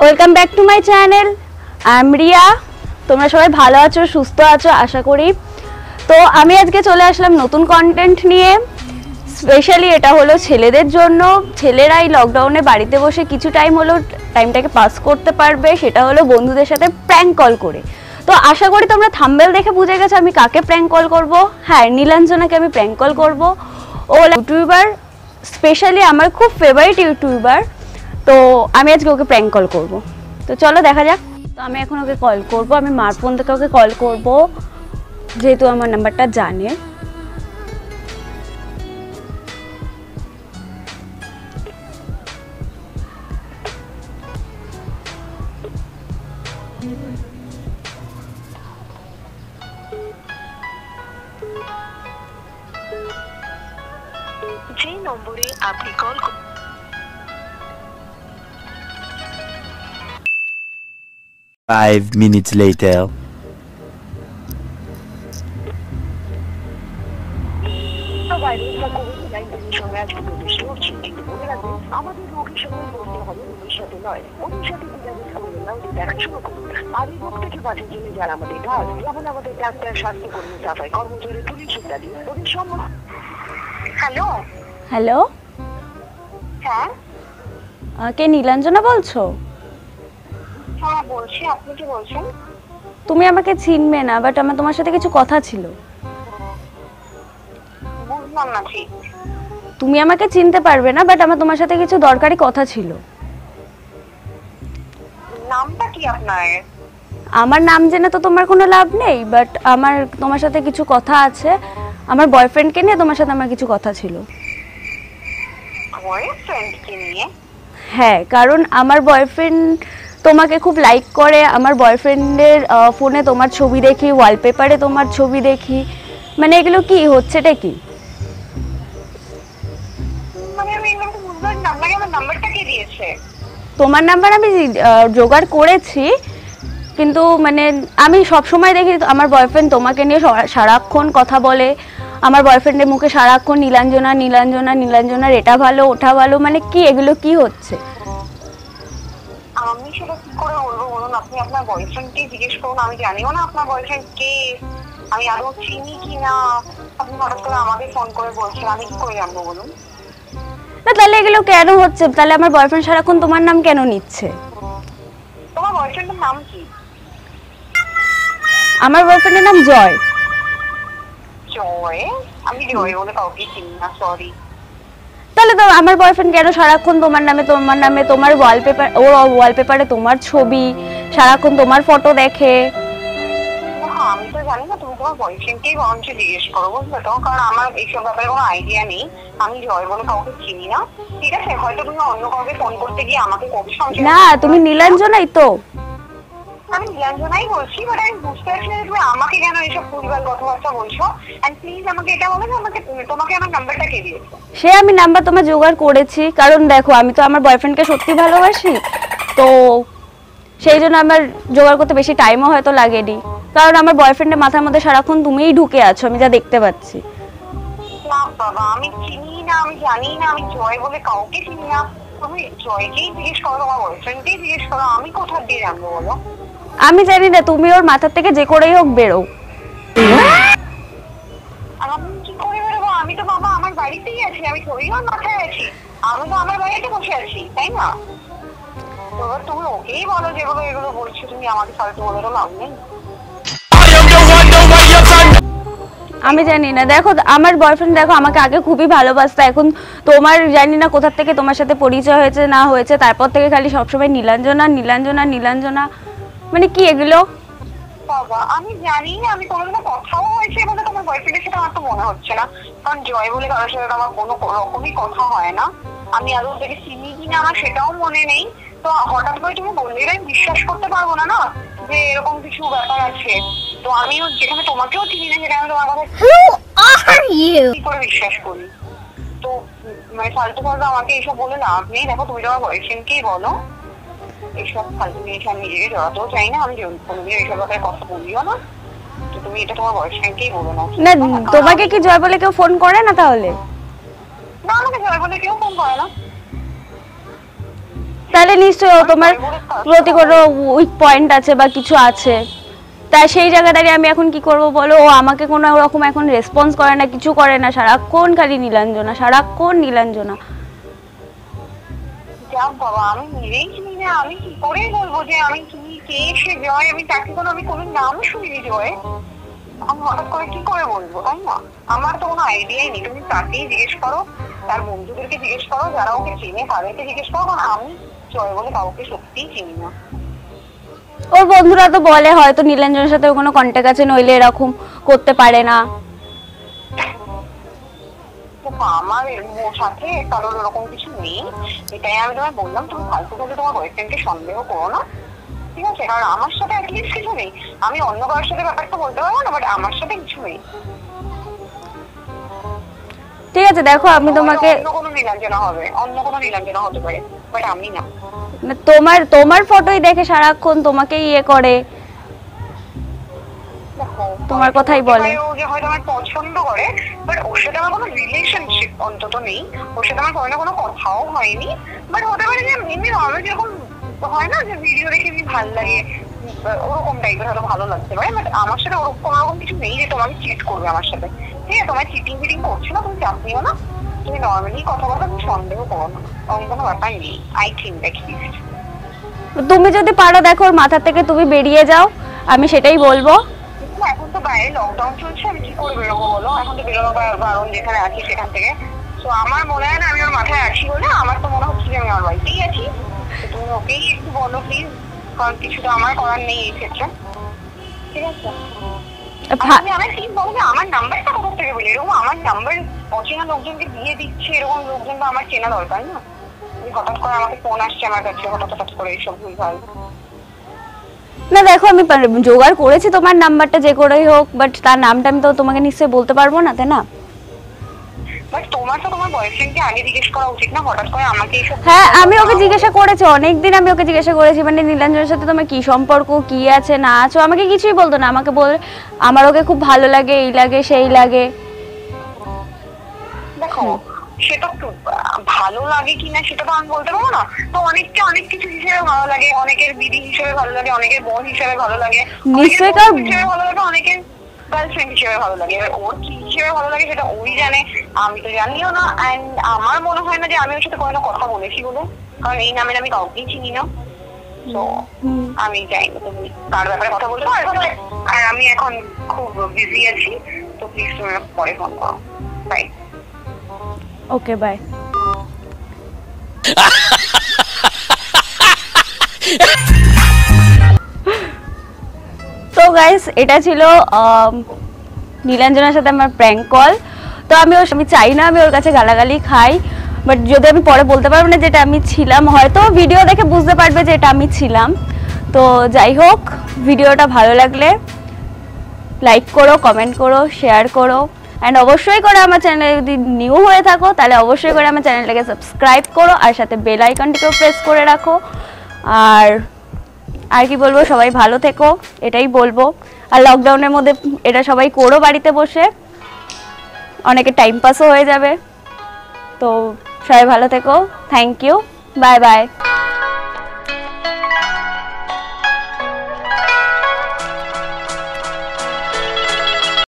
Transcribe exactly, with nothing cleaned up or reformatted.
Welcome back to my channel. I am Riya. তোমরা সবাই ভালো আছো, সুস্থ আছো আশা করি। তো আমি আজকে চলে আসলাম নতুন কন্টেন্ট নিয়ে। স্পেশালি এটা হলো ছেলেদের জন্য। ছেলেরা এই লকডাউনে বাড়িতে বসে কিছু টাইম হলো টাইমটাকে পাস করতে পারবে, সেটা হলো বন্ধুদের সাথে প্র্যাঙ্ক কল করে। তো আশা করি তোমরা থাম্বনেল দেখে বুঝে গেছো আমি কাকে প্র্যাঙ্ক কল করব। হ্যাঁ, নীলাঞ্জনাকে আমি প্র্যাঙ্ক কল করব। ও ইউটিউবার, স্পেশালি আমার খুব ফেভারিট ইউটিউবার। তো আমি আজকে ওকে প্র্যাঙ্ক কল করব। তো চলো দেখা যাক। তো আমি এখন ওকে কল করব, আমি মার ফোন থেকে ওকে কল করব, যেহেতু আমার নাম্বারটা জানে। যে নম্বরে আপনি কল Five minutes later. আমাদের রোগীর সঙ্গে বলতে হবে রোগীর সাথে নয়, ওদের সাথে যোগাযোগ করবেন না, ওদের দেখাশোনা করুন। আর এই রোগ থেকে বাঁচার জন্য যারা আমাদের কাজ, যেমন আমাদের ডাক্তার, স্বাস্থ্যকর্মী, সাফাই কর্মচারী, পুলিশ ইত্যাদি, ওদের সম্মান। হ্যালো হ্যালো, হ্যাঁ কে নীলাঞ্জনা বলছো? হ্যাঁ বলছি, আপনি কি বলছেন? তুমি আমাকে চিনবে না, বাট আমার তোমার সাথে কিছু কথা ছিল। বুঝলাম না ঠিক। তুমি আমাকে চিনতে পারবে না, বাট আমার তোমার সাথে কিছু দরকারি কথা ছিল। নামটা কি আপনার? আমার নাম জেনে তো তোমার কোনো লাভ নেই, বাট আমার তোমার সাথে কিছু কথা আছে। আমার বয়ফ্রেন্ডকে নিয়ে তোমার সাথে আমার কিছু কথা ছিল। বয়ফ্রেন্ডকে নিয়ে? হ্যাঁ, কারণ আমার বয়ফ্রেন্ড তোমাকে খুব লাইক করে। আমার বয়ফ্রেন্ডের ফোনে তোমার ছবি দেখি, ওয়ালপেপারে তোমার ছবি দেখি। মানে এগুলো কি হচ্ছেটা কি? মানে আমি এগুলো বুঝলাম না, আপনাকে আমার নাম্বারটা কে দিয়েছে? তোমার নাম্বার আমি জোগাড় করেছি, কিন্তু মানে আমি সব সময় দেখি আমার বয়ফ্রেন্ড তোমাকে নিয়ে সারাক্ষণ কথা বলে। আমার বয়ফ্রেন্ডের মুখে সারাক্ষণ নীলাঞ্জনা নীলাঞ্জনা নীলাঞ্জনার এটা ভালো ওটা ভালো। মানে কি এগুলো কি হচ্ছে? আমি সেটা কি করে বলবো বলুন? আপনি আপনার বয়ফ্রেন্ডকে জিজ্ঞেস করুন। আমি জানিও না আপনার বয়ফ্রেন্ড কে, আমি আরো চিনি কি না। আপনি হঠাৎ করে আমাকে ফোন করে বলছেন, আমি কি করে জানবো বলুন? না তাহলে এগুলো কেন হচ্ছে? তাহলে আমার বয়ফ্রেন্ড সারাক্ষণ তোমার নাম কেন নিচ্ছে? তোমার বয়ফ্রেন্ডের নাম কি? আমার বয়ফ্রেন্ডের নাম জয়। জয়? আমি জয় বলে কাউকে চিনি না, সরি। তাহলে তো আমার বয়ফ্রেন্ড কেন সারাক্ষণ তোমার নামে তোমার নামে তোমার ওয়ালপেপার, ও ওয়ালপেপারে তোমার ছবি, সারাক্ষণ তোমার ফটো দেখে? আমি তো জানি না, তুমি তোমার বয়ফ্রেন্ডকেই বরঞ্চ জিজ্ঞেস করো, বুঝলে তো? কারণ আমার এইসব ব্যাপারে কোনো আইডিয়া নেই। আমি জয় বলে কাউকে চিনি না, ঠিক আছে? হয়তো তুমি অন্য কাউকে ফোন করতে গিয়ে আমাকে কবি সংশয়। না, তুমি নীলাঞ্জনাই তো? আমি নীলাঞ্জনাই বলছি, বাট আমি বুঝতে পারছি না তুমি আমাকে কেন এইসব ভুলভাল কথাবার্তা বলছো। এন্ড প্লিজ আমাকে এটা বলো যে আমাকে তোমাকে আমার নাম্বারটা কে দিয়েছে? সে আমি নাম্বার তোমার জোগাড় করেছি, কারণ দেখো আমি তো আমার বয়ফ্রেন্ডকে সত্যি ভালোবাসি। তো সেই জন্য আমার জোগাড় করতে বেশি টাইমও হয়তো লাগেনি, কারণ আমার বয়ফ্রেন্ডের মাথার মধ্যে সারাক্ষণ তুমিই ঢুকে আছো, আমি যা দেখতে পাচ্ছি। না বাবা, আমি চিনি না, আমি জানি না, আমি জয় বলে কাউকে চিনি না। তুমি জয়কেই জিজ্ঞেস করো, তোমার বয়ফ্রেন্ডকেই জিজ্ঞেস করো, আমি কোথা দিয়ে জানবো বলো? আমি জানি না, তুমি ওর মাথার থেকে যে করেই হোক বেরো। আমি কি করে বেরোবো? আমি তো বাবা আমার বাড়িতেই আছি, আমি থোড়ি ওর মাথায় আছি। আমি তো আমার বাড়িতে বসে আছি, তাই না? তো তুমি ওকেই বলো যেগুলো এগুলো বলছো, তুমি আমাকে ফালতু বলে তো লাভ নেই। আমি জানি না, দেখো আমার বয়ফ্রেন্ড দেখো আমাকে আগে খুবই ভালোবাসতো, এখন তোমার জানি না কোথা থেকে তোমার সাথে পরিচয় হয়েছে না হয়েছে, তারপর থেকে খালি সবসময় নীলাঞ্জনা নীলাঞ্জনা নীলাঞ্জনা। মানে কি এগুলো? বাবা আমি জানি না, আমি কোনোদিনও কথাও হয়েছে বলে তোমার বয়ফ্রেন্ডের সাথে আমার তো মনে হচ্ছে না। কারণ জয় বলে কারোর সাথে আমার কোনো রকমই কথা হয় না। আমি আদৌ থেকে চিনি কিনা আমার সেটাও মনে নেই। তো হঠাৎ করে তুমি বললে আমি বিশ্বাস করতে পারবো না, না যে এরকম কিছু ব্যাপার আছে। তো আমিও যেখানে তোমাকেও চিনি না সেটা আমি তোমার কথা কি করে বিশ্বাস করি? তো মানে ফালতু ফালতু আমাকে এইসব বলে লাভ নেই। দেখো তুমি তোমার বয়ফ্রেন্ডকেই বলো, এইসব ফালতু জিনিস আমি নিজেকে জড়াতেও চাই না। আমি কোনোদিন এইসব ব্যাপারে কথা বলিও না। তো তুমি এটা তোমার বয়ফ্রেন্ডকেই বলো না। না তোমাকে কি জয় বলে কেউ ফোন করে না? তাহলে না, আমাকে জয় বলে কেউ ফোন করে না। তাহলে নিশ্চয়ই ও তোমার প্রতি কোনো উইক পয়েন্ট আছে বা কিছু আছে, তাই সেই জায়গা দাঁড়িয়ে আমি এখন কি করব বলো? ও আমাকে কোনো রকম এখন রেসপন্স করে না, কিছু করে না, সারাক্ষণ খালি নীলাঞ্জনা, সারাক্ষণ নীলাঞ্জনা। যাক বাবা, আমি নিজেই চিনি না, আমি কি করে বলবো যে আমি কি, কে সে জয়? আমি তাকে কোনো, আমি কোনো নাম শুনিনি জয়, আমি হঠাৎ করে কি করে বলবো, তাই না? আমার তো কোনো আইডিয়াই নেই। তুমি তাকেই জিজ্ঞেস করো, তার বন্ধুদেরকে জিজ্ঞেস করো, যারা ওকে চিনে তাদেরকে জিজ্ঞেস করো, কারণ আমি জয় বলে কাউকে সত্যিই চিনি না। ওর বন্ধুরা তো বলে হয়তো নীলাঞ্জনের সাথে কোনো কন্ট্যাক্ট আছে, নইলে এরকম করতে পারে না। আমার এর সাথে কারোর এরকম কিছু নেই, এটাই আমি তোমায় বললাম। তুমি ফালতু করে তোমার বয়ফ্রেন্ডকে সন্দেহ করো না, ঠিক আছে? কারণ আমার সাথে অ্যাটলিস্ট কিছু নেই। আমি অন্য কারোর সাথে ব্যাপারটা বলতে পারবো না, বাট আমার সাথে কিছু নেই। ঠিক আছে, দেখো আমি তোমাকে, অন্য কোনো নীলাঞ্জনা হবে, অন্য কোনো নীলাঞ্জনা হতে পারে, বাট আমি না। তোমার তোমার ফটোই দেখে সারাক্ষণ তোমাকে ইয়ে করে, তোমার কথাই বলে। ও যে হয়তো আমার পছন্দ করে, বাট ওর সাথে আমার কোনো রিলেশনশিপ অন্তত নেই, ওর সাথে আমার কোনো কোনো কথাও হয়নি। বাট হতে পারে যে এমনি নর্মাল যেরকম হয় না, যে ভিডিও দেখে এমনি ভালো লাগে, ওরকম টাইপের হয়তো ভালো লাগতে পারে। বাট আমার সাথে ওরকম কোনো রকম কিছু নেই যে তোমাকে চিট করবে আমার সাথে, ঠিক আছে? তোমার চিটিং ফিটিং করছে না, তুমি চাপ নিও না, তুমি নর্মালি কথা বলো, তুমি সন্দেহ করো না, এমন কোনো ব্যাপার নেই। আই থিঙ্ক অ্যাটলিস্ট তুমি যদি পারো দেখো ওর মাথা থেকে তুমি বেরিয়ে যাও, আমি সেটাই বলবো। এখন তো বাইরে লকডাউন চলছে, আমি কি করে বেরোবো বলো? এখন তো বেরোনো বারণ যেখানে আছি সেখান থেকে। তো আমার মনে হয় না আমি ওর মাথায় আছি বলে, আমার তো মনে হচ্ছে যে আমি আমার বাড়িতেই আছি। তুমি ওকেই একটু বলো প্লিজ, কারণ কিছু তো আমার করার নেই এই ক্ষেত্রে, ঠিক আছে? আমি আমার ঠিক বলো যে আমার নাম্বারটা কোথা থেকে বলি? এরকম আমার নাম্বার অচেনা লোকজনকে দিয়ে দিচ্ছে, এরকম লোকজন তো আমার চেনা দরকার না। হঠাৎ করে আমাকে ফোন আসছে আমার কাছে, হঠাৎ হঠাৎ করে এইসব ভুল ভাল। না দেখো, আমি জোগাড় করেছি তোমার নাম্বারটা যে করেই হোক, বাট তার নামটা আমি তো তোমাকে নিশ্চয়ই বলতে পারবো না, তাই না? বাট তোমার তো তোমার বয়ফ্রেন্ডকে আগে জিজ্ঞেস করা উচিত না, হঠাৎ করে আমাকে এইসব। হ্যাঁ, আমি ওকে জিজ্ঞাসা করেছি, অনেকদিন আমি ওকে জিজ্ঞাসা করেছি, মানে নীলাঞ্জনের সাথে তোমার কি সম্পর্ক, কি আছে না আছে, আমাকে কিছুই বলতো না। আমাকে বল আমার ওকে খুব ভালো লাগে, এই লাগে সেই লাগে। দেখো সেটা তো ভালো লাগে কিনা সেটা তো আমি বলতে পারবো না। তো অনেককে অনেক কিছু হিসেবে ভালো লাগে, অনেকের দিদি হিসেবে ভালো লাগে, অনেকের বোন হিসেবে ভালো লাগে, নিশ্চয়ই কার হিসেবে ভালো লাগে, অনেকের গার্লফ্রেন্ড হিসেবে ভালো লাগে। এবার ওর কি হিসেবে ভালো লাগে সেটা ওই জানে, আমি তো জানিও না। অ্যান্ড আমার মনে হয় না যে আমি ওর সাথে কোনো কথা বলেছি বলে, কারণ এই নামের আমি কাউকেই চিনি না। তো আমি চাই না তুমি তার ব্যাপারে কথা বলতে পারো। আর আমি এখন খুব বিজি আছি, তো প্লিজ তুমি পরে ফোন করো। বাই। Okay, bye. তো গাইস, এটা ছিল নীলাঞ্জনার সাথে আমার প্র্যাঙ্ক কল। তো আমি ওর আমি চাই না আমি ওর কাছে গালাগালি খাই, বাট যদি আমি পরে বলতে পারবো না যেটা আমি ছিলাম, হয়তো ভিডিও দেখে বুঝতে পারবে যে এটা আমি ছিলাম। তো যাই হোক, ভিডিওটা ভালো লাগলে লাইক করো, কমেন্ট করো, শেয়ার করো, অ্যান্ড অবশ্যই করে আমার চ্যানেলে যদি নিউ হয়ে থাকো তাহলে অবশ্যই করে আমার চ্যানেলটাকে সাবস্ক্রাইব করো, আর সাথে বেল আইকনটিকেও প্রেস করে রাখো। আর আর কি বলবো, সবাই ভালো থেকো, এটাই বলবো। আর লকডাউনের মধ্যে এটা সবাই করো বাড়িতে বসে, অনেকে টাইম পাসও হয়ে যাবে। তো সবাই ভালো থেকো, থ্যাংক ইউ, বাই বাই।